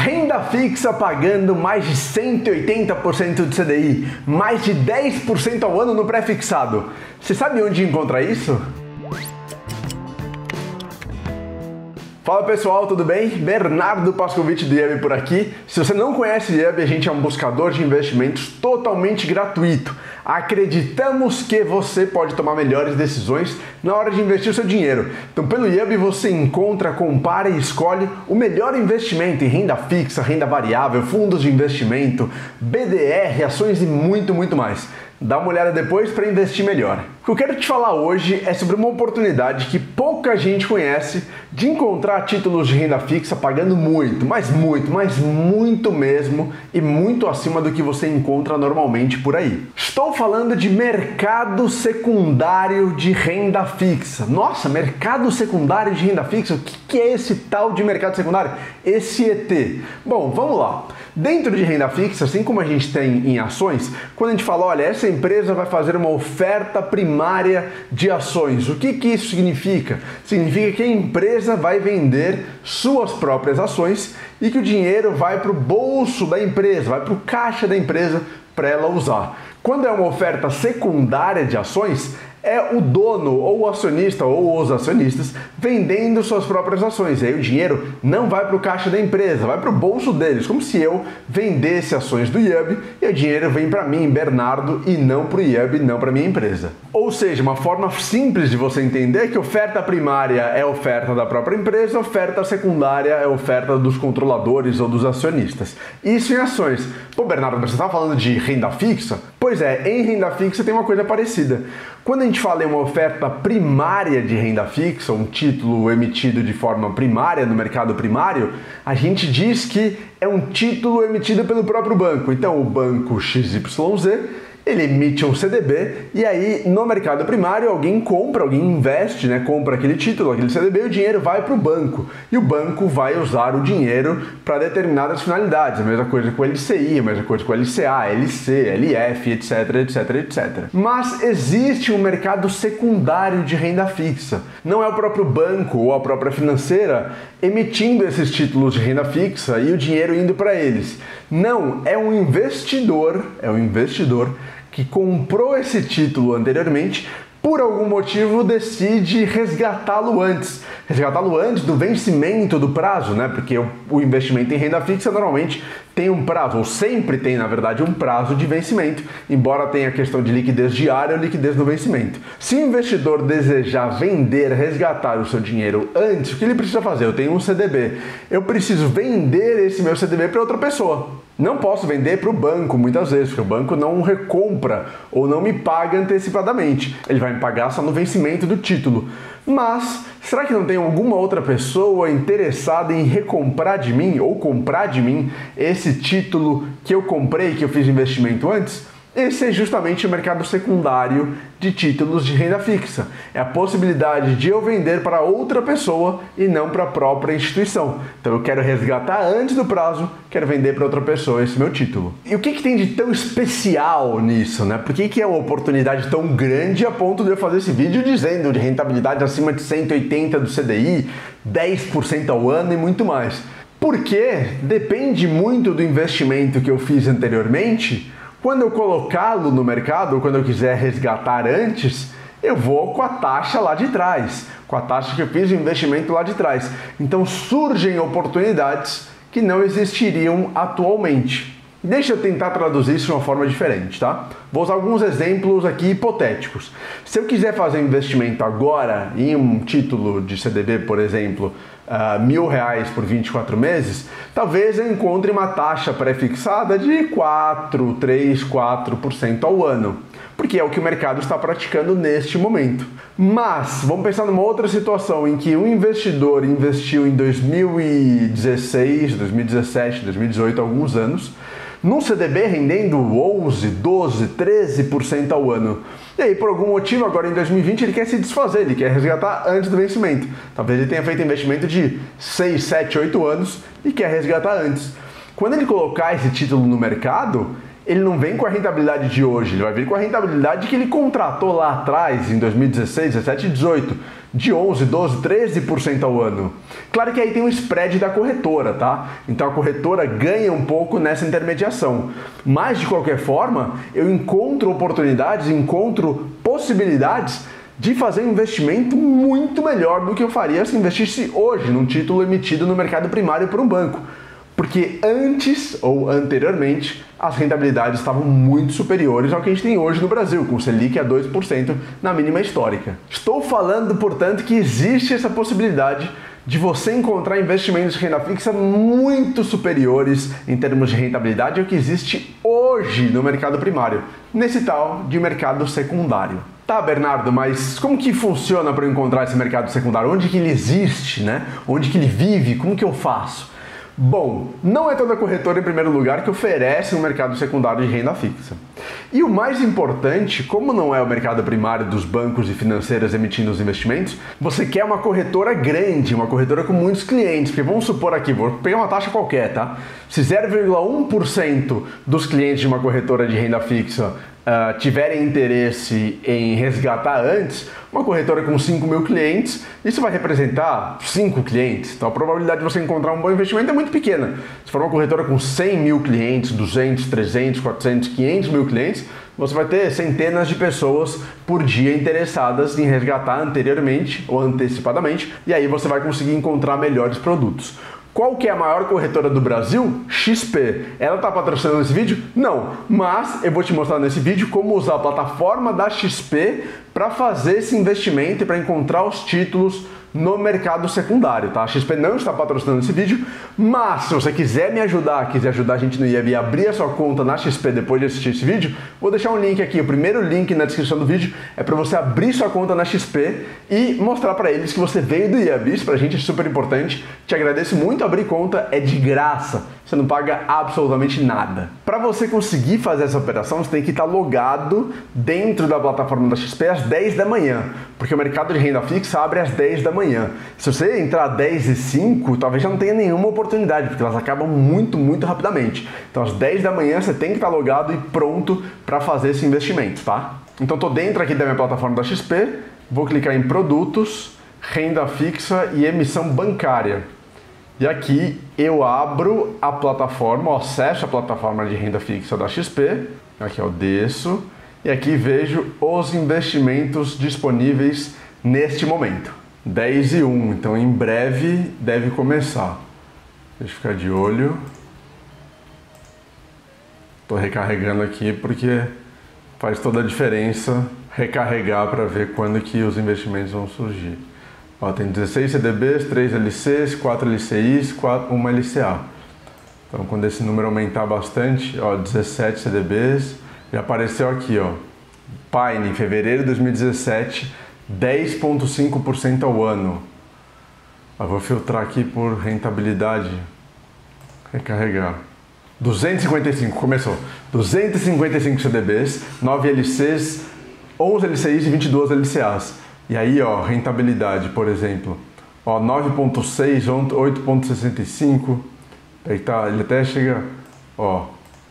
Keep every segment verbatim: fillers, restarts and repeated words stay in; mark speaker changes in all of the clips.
Speaker 1: Renda fixa pagando mais de cento e oitenta por cento do C D I, mais de dez por cento ao ano no pré-fixado. Você sabe onde encontra isso? Fala pessoal, tudo bem? Bernardo Pascovitch do Yubi por aqui. Se você não conhece o Yubi, a gente é um buscador de investimentos totalmente gratuito. Acreditamos que você pode tomar melhores decisões na hora de investir o seu dinheiro. Então pelo Yubi você encontra, compara e escolhe o melhor investimento em renda fixa, renda variável, fundos de investimento, B D R, ações e muito, muito mais. Dá uma olhada depois para investir melhor. O que eu quero te falar hoje é sobre uma oportunidade que pouca gente conhece de encontrar títulos de renda fixa pagando muito, mas muito, mas muito mesmo e muito acima do que você encontra normalmente por aí. Estou falando de mercado secundário de renda fixa. Nossa, mercado secundário de renda fixa? O que é esse tal de mercado secundário? Esse E T. Bom, vamos lá. Dentro de renda fixa, assim como a gente tem em ações, quando a gente fala, olha, essa empresa vai fazer uma oferta primária de ações, o que que isso significa? Significa que a empresa vai vender suas próprias ações e que o dinheiro vai para o bolso da empresa, vai para o caixa da empresa para ela usar. Quando é uma oferta secundária de ações, é o dono ou o acionista ou os acionistas vendendo suas próprias ações. E aí o dinheiro não vai para o caixa da empresa, vai para o bolso deles, como se eu vendesse ações do Yubi e o dinheiro vem para mim, Bernardo, e não para o Yubi, não para minha empresa. Ou seja, uma forma simples de você entender que oferta primária é oferta da própria empresa, oferta secundária é oferta dos controladores ou dos acionistas. Isso em ações. Pô, Bernardo, você estava falando de renda fixa? Pois é, em renda fixa tem uma coisa parecida. Quando a gente fala em uma oferta primária de renda fixa, um título emitido de forma primária no mercado primário, a gente diz que é um título emitido pelo próprio banco. Então o banco X Y Z, ele emite um C D B e aí no mercado primário alguém compra, alguém investe, né, compra aquele título, aquele C D B e o dinheiro vai para o banco. E o banco vai usar o dinheiro para determinadas finalidades. A mesma coisa com o L C I, a mesma coisa com o L C A, L C, L F, etc, etc, etcétera. Mas existe um mercado secundário de renda fixa. Não é o próprio banco ou a própria financeira emitindo esses títulos de renda fixa e o dinheiro indo para eles. Não, é um investidor, é um investidor que comprou esse título anteriormente, por algum motivo decide resgatá-lo antes. Resgatá-lo antes do vencimento do prazo, né? Porque o, o investimento em renda fixa normalmente tem um prazo, ou sempre tem, na verdade, um prazo de vencimento, embora tenha a questão de liquidez diária ou liquidez no vencimento. Se o investidor desejar vender, resgatar o seu dinheiro antes, o que ele precisa fazer? Eu tenho um C D B, eu preciso vender esse meu C D B para outra pessoa. Não posso vender para o banco muitas vezes, porque o banco não recompra ou não me paga antecipadamente. Ele vai me pagar só no vencimento do título. Mas, será que não tem alguma outra pessoa interessada em recomprar de mim ou comprar de mim esse título que eu comprei, que eu fiz investimento antes? Esse é justamente o mercado secundário de títulos de renda fixa. É a possibilidade de eu vender para outra pessoa e não para a própria instituição. Então eu quero resgatar antes do prazo, quero vender para outra pessoa esse meu título. E o que, que tem de tão especial nisso, né? Por que, que é uma oportunidade tão grande a ponto de eu fazer esse vídeo dizendo de rentabilidade acima de cento e oitenta do C D I, dez por cento ao ano e muito mais? Porque depende muito do investimento que eu fiz anteriormente. Quando eu colocá-lo no mercado, ou quando eu quiser resgatar antes, eu vou com a taxa lá de trás, com a taxa que eu fiz o investimento lá de trás. Então surgem oportunidades que não existiriam atualmente. Deixa eu tentar traduzir isso de uma forma diferente, tá? Vou usar alguns exemplos aqui hipotéticos. Se eu quiser fazer um investimento agora em um título de C D B, por exemplo, uh, mil reais por vinte e quatro meses, talvez eu encontre uma taxa pré-fixada de quatro, três, quatro por cento ao ano, porque é o que o mercado está praticando neste momento. Mas vamos pensar numa outra situação em que um investidor investiu em dois mil e dezesseis, dois mil e dezessete, dois mil e dezoito, alguns anos, num C D B rendendo onze, doze, treze por cento ao ano. E aí, por algum motivo, agora em dois mil e vinte, ele quer se desfazer, ele quer resgatar antes do vencimento. Talvez ele tenha feito investimento de seis, sete, oito anos e quer resgatar antes. Quando ele colocar esse título no mercado, ele não vem com a rentabilidade de hoje, ele vai vir com a rentabilidade que ele contratou lá atrás, em dois mil e dezesseis, dezessete e dezoito, de onze, doze, treze por cento ao ano. Claro que aí tem o spread da corretora, tá? Então a corretora ganha um pouco nessa intermediação. Mas de qualquer forma, eu encontro oportunidades, encontro possibilidades de fazer um investimento muito melhor do que eu faria se investisse hoje num título emitido no mercado primário por um banco. Porque antes ou anteriormente as rentabilidades estavam muito superiores ao que a gente tem hoje no Brasil, com o Selic a dois por cento na mínima histórica. Estou falando, portanto, que existe essa possibilidade de você encontrar investimentos de renda fixa muito superiores em termos de rentabilidade ao que existe hoje no mercado primário, nesse tal de mercado secundário. Tá, Bernardo, mas como que funciona para eu encontrar esse mercado secundário? Onde que ele existe, né? Onde que ele vive? Como que eu faço? Bom, não é toda corretora, em primeiro lugar, que oferece um mercado secundário de renda fixa. E o mais importante, como não é o mercado primário dos bancos e financeiras emitindo os investimentos, você quer uma corretora grande, uma corretora com muitos clientes, porque vamos supor aqui, vou pegar uma taxa qualquer, tá? Se zero vírgula um por cento dos clientes de uma corretora de renda fixa Uh, tiverem interesse em resgatar antes, uma corretora com cinco mil clientes, isso vai representar cinco clientes. Então a probabilidade de você encontrar um bom investimento é muito pequena. Se for uma corretora com cem mil clientes, duzentos, trezentos, quatrocentos, quinhentos mil clientes, você vai ter centenas de pessoas por dia interessadas em resgatar anteriormente ou antecipadamente, e aí você vai conseguir encontrar melhores produtos. Qual que é a maior corretora do Brasil? X P. Ela está patrocinando esse vídeo? Não, mas eu vou te mostrar nesse vídeo como usar a plataforma da X P para fazer esse investimento e para encontrar os títulos no mercado secundário, tá? A X P não está patrocinando esse vídeo, mas se você quiser me ajudar, quiser ajudar a gente no I E B e abrir a sua conta na X P depois de assistir esse vídeo, vou deixar um link aqui, o primeiro link na descrição do vídeo é para você abrir sua conta na X P e mostrar para eles que você veio do I E B. Isso pra gente é super importante. Te agradeço muito, abrir conta é de graça. Você não paga absolutamente nada. Para você conseguir fazer essa operação, você tem que estar logado dentro da plataforma da X P às dez da manhã, porque o mercado de renda fixa abre às dez da manhã. Se você entrar às dez e cinco, talvez já não tenha nenhuma oportunidade, porque elas acabam muito, muito rapidamente. Então às dez da manhã você tem que estar logado e pronto para fazer esse investimento, tá? Então estou dentro aqui da minha plataforma da X P, vou clicar em produtos, renda fixa e emissão bancária. E aqui eu abro a plataforma, eu acesso a plataforma de renda fixa da X P, aqui eu desço, e aqui vejo os investimentos disponíveis neste momento. dez e um, então em breve deve começar. Deixa eu ficar de olho. Estou recarregando aqui porque faz toda a diferença recarregar para ver quando que os investimentos vão surgir. Ó, tem dezesseis C D Bs, três L Cs, quatro L C Is, quatro, uma L C A. Então quando esse número aumentar bastante, ó, dezessete C D Bs, já apareceu aqui, ó, Pine, em fevereiro de dois mil e dezessete, dez vírgula cinco por cento ao ano. Eu vou filtrar aqui por rentabilidade, recarregar. duzentos e cinquenta e cinco, começou. duzentos e cinquenta e cinco C D Bs, nove L Cs, onze L C Is e vinte e dois L C As. E aí, ó, rentabilidade, por exemplo, ó, nove vírgula seis, oito vírgula sessenta e cinco, aí tá, ele até chega, ó,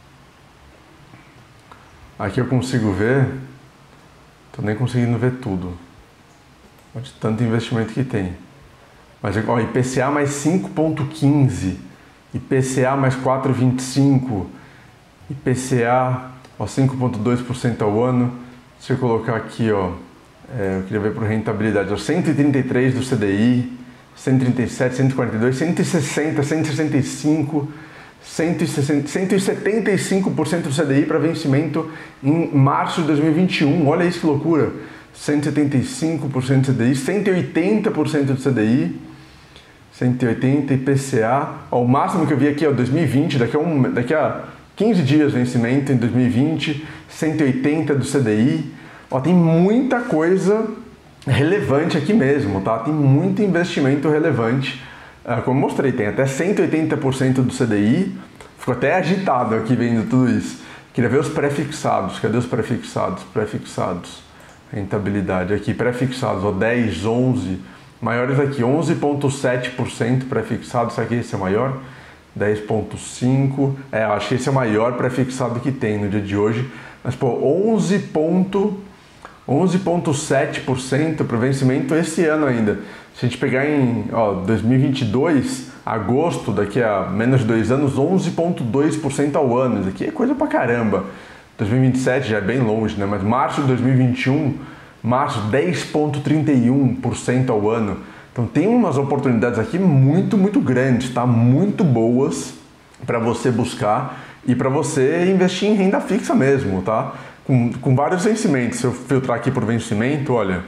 Speaker 1: aqui eu consigo ver, tô nem conseguindo ver tudo, de tanto investimento que tem, mas ó, I P C A mais cinco vírgula quinze, I P C A mais quatro vírgula vinte e cinco, I P C A, ó, cinco vírgula dois por cento ao ano, se eu colocar aqui, ó, É, eu queria ver por rentabilidade, cento e trinta e três do C D I, cento e trinta e sete, cento e quarenta e dois, cento e sessenta, cento e sessenta e cinco, cento e sessenta, cento e setenta e cinco por cento do C D I para vencimento em março de dois mil e vinte e um, olha isso que loucura, cento e setenta e cinco por cento do C D I, cento e oitenta por cento do C D I, cento e oitenta I P C A, ó, o máximo que eu vi aqui é dois mil e vinte, daqui a, um, daqui a quinze dias vencimento em dois mil e vinte, cento e oitenta do C D I. Ó, tem muita coisa relevante aqui mesmo, tá? Tem muito investimento relevante. Ah, como mostrei, tem até cento e oitenta por cento do C D I. Ficou até agitado aqui vendo tudo isso. Queria ver os pré-fixados. Cadê os pré-fixados? Pré-fixados. Rentabilidade aqui, pré-fixados, ó, dez, onze. Maiores aqui, onze vírgula sete por cento pré-fixados. Será que esse é o maior? dez vírgula cinco, é, acho que esse é o maior pré-fixado que tem no dia de hoje, mas pô, onze vírgula sete por cento para o vencimento esse ano ainda. Se a gente pegar em ó, dois mil e vinte e dois, agosto, daqui a menos de dois anos, onze vírgula dois por cento ao ano, isso aqui é coisa pra caramba. dois mil e vinte e sete já é bem longe, né? Mas março de dois mil e vinte e um, março dez vírgula trinta e um por cento ao ano. Então tem umas oportunidades aqui muito, muito grandes, tá? Muito boas para você buscar e para você investir em renda fixa mesmo, tá? Com, com vários vencimentos. Se eu filtrar aqui por vencimento, olha.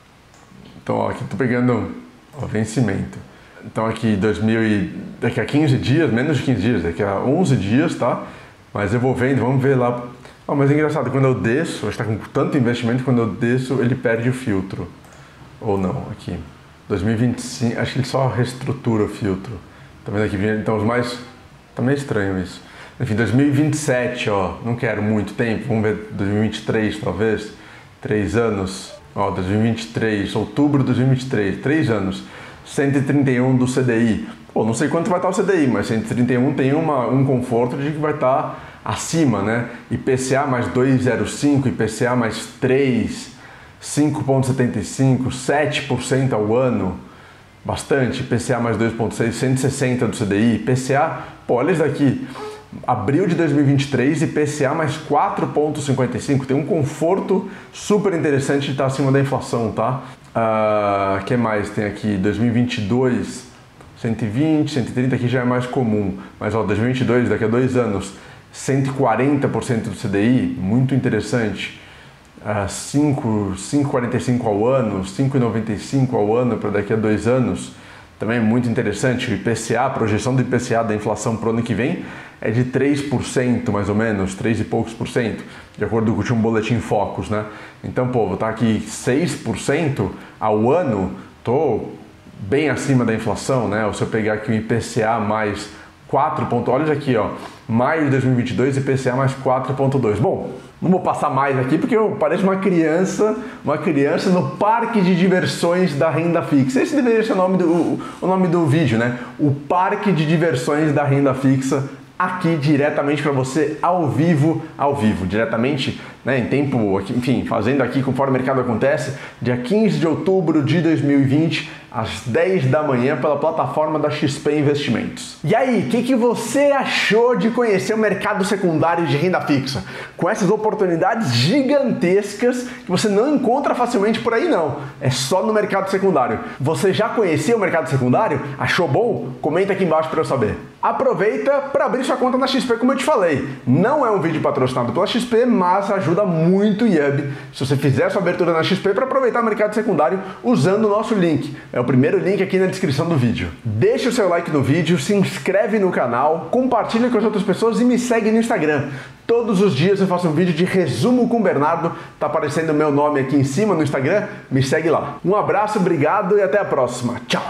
Speaker 1: Então, ó, aqui tô pegando ó, vencimento. Então aqui dois mil e daqui a quinze dias, menos de quinze dias, daqui a onze dias, tá? Mas eu vou vendo, vamos ver lá. Oh, mas é engraçado, quando eu desço, está com tanto investimento, quando eu desço, ele perde o filtro. Ou não, aqui. dois mil e vinte e cinco, acho que ele só reestrutura o filtro. Tá vendo aqui? Então os mais... Tá meio estranho isso. Enfim, dois mil e vinte e sete, ó, não quero muito tempo, vamos ver dois mil e vinte e três talvez. Três anos. Ó, dois mil e vinte e três, outubro de dois mil e vinte e três, três anos. cento e trinta e um do C D I. Pô, não sei quanto vai estar o C D I, mas cento e trinta e um tem uma, um conforto de que vai estar acima, né? I P C A mais dois vírgula zero cinco, I P C A mais três, cinco vírgula setenta e cinco, sete por cento ao ano, bastante. I P C A mais dois vírgula seis, cento e sessenta do C D I. I P C A, pô, olha isso daqui. Abril de dois mil e vinte e três, I P C A mais quatro vírgula cinquenta e cinco. Tem um conforto super interessante de estar acima da inflação, tá? O uh, que mais tem aqui? dois mil e vinte e dois, cento e vinte, cento e trinta, aqui já é mais comum. Mas ó, dois mil e vinte e dois, daqui a dois anos, cento e quarenta por cento do C D I, muito interessante. Uh, cinco vírgula quarenta e cinco ao ano, cinco vírgula noventa e cinco ao ano para daqui a dois anos, também muito interessante. O I P C A, a projeção do I P C A da inflação para o ano que vem é de três por cento mais ou menos, três e poucos por cento, de acordo com o último boletim Focus, né? Então, pô, vou estar aqui seis por cento ao ano, tô bem acima da inflação, né? Ou se eu pegar aqui o I P C A mais quatro ponto, olha aqui, ó, maio de dois mil e vinte e dois, I P C A mais quatro vírgula dois. Bom, não vou passar mais aqui porque eu pareço uma criança, uma criança no parque de diversões da renda fixa. Esse deveria ser o nome do, o, o nome do vídeo, né? O parque de diversões da renda fixa, aqui diretamente para você, ao vivo, ao vivo, diretamente, né, em tempo, enfim, fazendo aqui conforme o mercado acontece, dia quinze de outubro de dois mil e vinte, às dez da manhã, pela plataforma da X P Investimentos. E aí, o que, que você achou de conhecer o mercado secundário de renda fixa? Com essas oportunidades gigantescas que você não encontra facilmente por aí não, é só no mercado secundário. Você já conhecia o mercado secundário? Achou bom? Comenta aqui embaixo para eu saber. Aproveita para abrir sua conta na X P, como eu te falei. Não é um vídeo patrocinado pela X P, mas ajuda muito o Y A B se você fizer sua abertura na X P para aproveitar o mercado secundário usando o nosso link. É o primeiro link aqui na descrição do vídeo. Deixa o seu like no vídeo, se inscreve no canal, compartilha com as outras pessoas e me segue no Instagram. Todos os dias eu faço um vídeo de resumo com o Bernardo, tá aparecendo o meu nome aqui em cima no Instagram, me segue lá. Um abraço, obrigado e até a próxima. Tchau!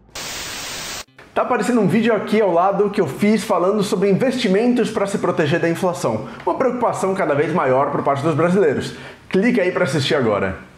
Speaker 1: Tá aparecendo um vídeo aqui ao lado que eu fiz falando sobre investimentos para se proteger da inflação. Uma preocupação cada vez maior por parte dos brasileiros. Clica aí para assistir agora.